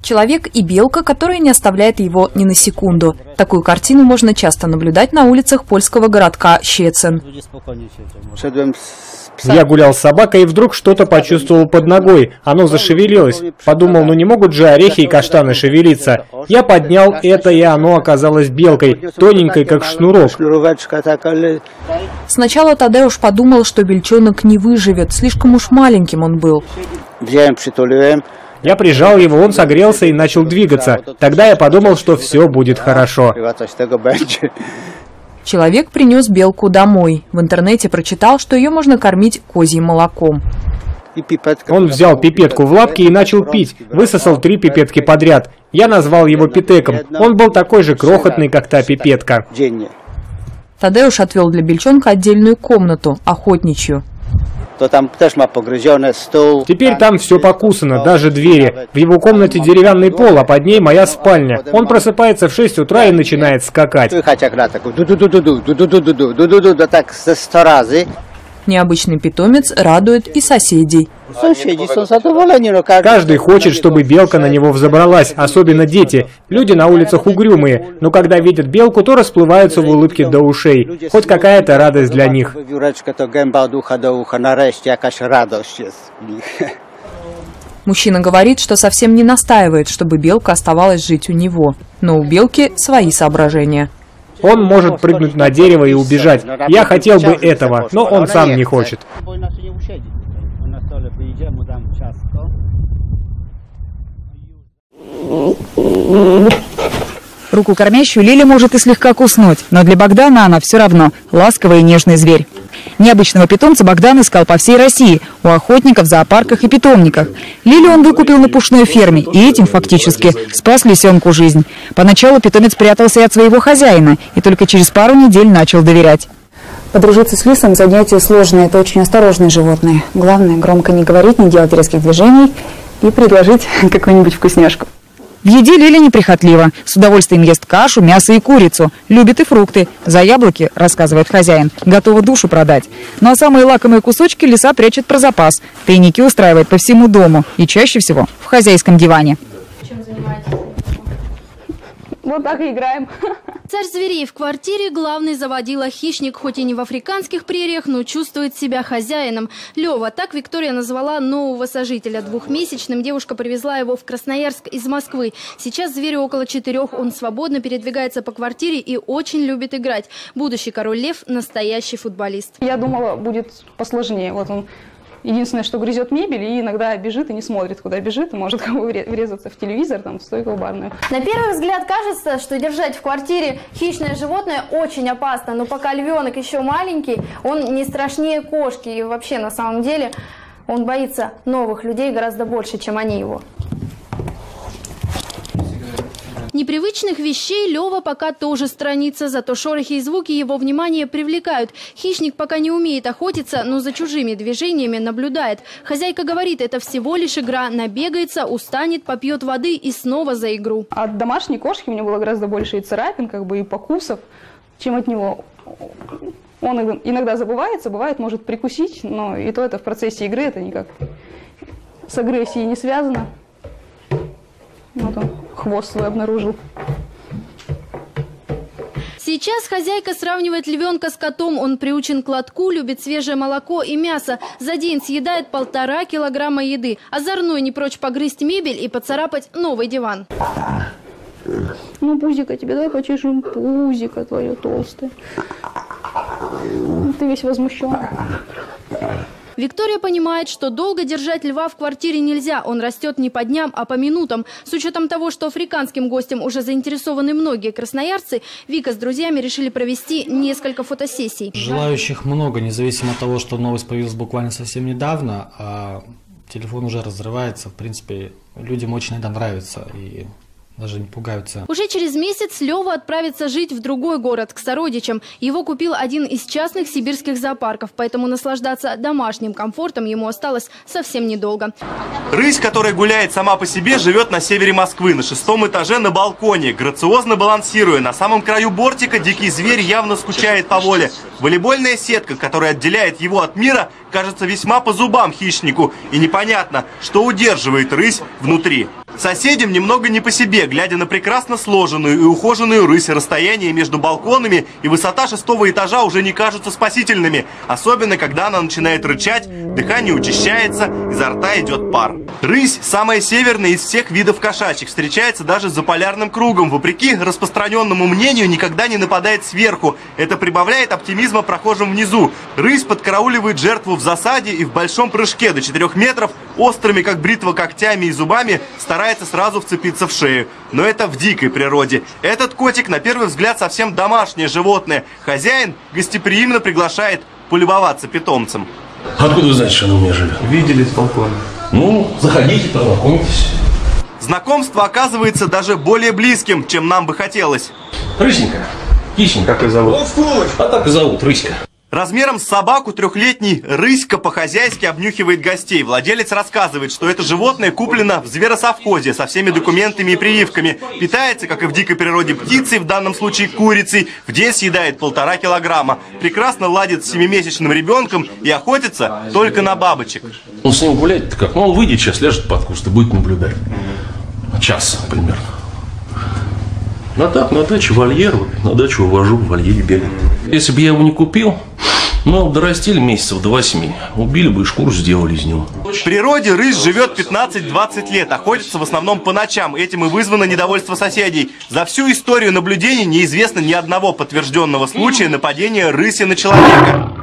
Человек и белка, которая не оставляет его ни на секунду. Такую картину можно часто наблюдать на улицах польского городка Щецин. Я гулял с собакой и вдруг что-то почувствовал под ногой. Оно зашевелилось. Подумал, ну не могут же орехи и каштаны шевелиться. Я поднял это, и оно оказалось белкой, тоненькой, как шнурок. Сначала Тадеуш подумал, что бельчонок не выживет, слишком уж маленьким он был. Я прижал его, он согрелся и начал двигаться. Тогда я подумал, что все будет хорошо. Человек принес белку домой. В интернете прочитал, что ее можно кормить козьим молоком. Он взял пипетку в лапки и начал пить. Высосал 3 пипетки подряд. Я назвал его Питеком. Он был такой же крохотный, как та пипетка. Тадеуш отвел для бельчонка отдельную комнату, охотничью. Теперь там все покусано, даже двери. В его комнате деревянный пол, а под ней моя спальня. Он просыпается в 6 утра и начинает скакать. Необычный питомец радует и соседей. Каждый хочет, чтобы белка на него взобралась, особенно дети. Люди на улицах угрюмые, но когда видят белку, то расплываются в улыбке до ушей. Хоть какая-то радость для них. Мужчина говорит, что совсем не настаивает, чтобы белка оставалась жить у него. Но у белки свои соображения. Он может прыгнуть на дерево и убежать. Я хотел бы этого, но он сам не хочет. Руку кормящую Лиля может и слегка куснуть, но для Богдана она все равно ласковый и нежный зверь. Необычного питомца Богдан искал по всей России, у охотников, зоопарках и питомниках. Лилю он выкупил на пушной ферме, и этим фактически спас лисенку жизнь. Поначалу питомец прятался и от своего хозяина, и только через пару недель начал доверять. Подружиться с лисом – занятие сложное, это очень осторожное животное. Главное – громко не говорить, не делать резких движений и предложить какую-нибудь вкусняшку. В еде Лиля неприхотлива. С удовольствием ест кашу, мясо и курицу. Любит и фрукты. За яблоки, рассказывает хозяин, готова душу продать. Ну а самые лакомые кусочки лиса прячет про запас. Тайники устраивает по всему дому. И чаще всего в хозяйском диване. Чем занимаетесь? Вот так и играем. Царь зверей в квартире, главный заводила хищник, хоть и не в африканских прериях, но чувствует себя хозяином. Лева, так Виктория назвала нового сожителя. 2-месячным девушка привезла его в Красноярск из Москвы. Сейчас зверю около 4, он свободно передвигается по квартире и очень любит играть. Будущий король лев – настоящий футболист. Я думала, будет посложнее. Вот он единственное, что грызет мебель и иногда бежит и не смотрит, куда бежит, и может врезаться в телевизор, там, в стойку барную. На первый взгляд кажется, что держать в квартире хищное животное очень опасно, но пока львенок еще маленький, он не страшнее кошки, и вообще на самом деле он боится новых людей гораздо больше, чем они его. Непривычных вещей Лева пока тоже сторонится, зато шорохи и звуки его внимание привлекают. Хищник пока не умеет охотиться, но за чужими движениями наблюдает. Хозяйка говорит, это всего лишь игра. Набегается, устанет, попьет воды и снова за игру. От домашней кошки у меня было гораздо больше и царапин, и покусов, чем от него. Он иногда забывается, бывает, может прикусить, но и то это в процессе игры, это никак с агрессией не связано. Вот он хвост свой обнаружил. Сейчас хозяйка сравнивает львенка с котом. Он приучен к лотку, любит свежее молоко и мясо. За день съедает 1,5 килограмма еды. Озорной не прочь погрызть мебель и поцарапать новый диван. Ну, пузико тебе, давай почешем пузико твое толстое. Ты весь возмущен. Виктория понимает, что долго держать льва в квартире нельзя. Он растет не по дням, а по минутам. С учетом того, что африканским гостем уже заинтересованы многие красноярцы, Вика с друзьями решили провести несколько фотосессий. Желающих много, независимо от того, что новость появилась буквально совсем недавно, а телефон уже разрывается. В принципе, людям очень это нравится и даже не пугаются. Уже через месяц Лева отправится жить в другой город, к сородичам. Его купил один из частных сибирских зоопарков, поэтому наслаждаться домашним комфортом ему осталось совсем недолго. Рысь, которая гуляет сама по себе, живет на севере Москвы, на 6-м этаже на балконе. Грациозно балансируя, на самом краю бортика дикий зверь явно скучает по воле. Волейбольная сетка, которая отделяет его от мира, кажется весьма по зубам хищнику, и непонятно, что удерживает рысь внутри. Соседям немного не по себе, глядя на прекрасно сложенную и ухоженную рысь, расстояние между балконами и высота 6-го этажа уже не кажутся спасительными, особенно когда она начинает рычать, дыхание учащается, изо рта идет пар. Рысь самая северная из всех видов кошачьих, встречается даже за полярным кругом, вопреки распространенному мнению, никогда не нападает сверху. Это прибавляет оптимизма прохожим внизу. Рысь подкарауливает жертву в засаде и в большом прыжке до 4 метров, острыми как бритва когтями и зубами старается сразу вцепиться в шею. Но это в дикой природе. Этот котик на первый взгляд совсем домашнее животное. Хозяин гостеприимно приглашает полюбоваться питомцем. Откуда вы знаете, что она у меня живет? Видели с балкона. Ну, заходите, познакомьтесь. Знакомство оказывается даже более близким, чем нам бы хотелось. Рыська. Хищник, как ее зовут? А так и зовут, Рыська. Размером с собаку 3-летний Рыська по-хозяйски обнюхивает гостей. Владелец рассказывает, что это животное куплено в зверосовхозе со всеми документами и прививками. Питается, как и в дикой природе, птицей, в данном случае курицей. В день съедает 1,5 килограмма. Прекрасно ладит с 7-месячным ребенком и охотится только на бабочек. Ну, с ним гулять-то как? Ну, он выйдет сейчас, ляжет под куст и будет наблюдать. Час примерно. А так, на даче вольер, на дачу увожу, в вольере бегает. Если бы я его не купил, ну, дорастили месяцев до 8, убили бы и шкуру сделали из него. В природе рысь живет 15-20 лет, охотится в основном по ночам. Этим и вызвано недовольство соседей. За всю историю наблюдений неизвестно ни одного подтвержденного случая нападения рыси на человека.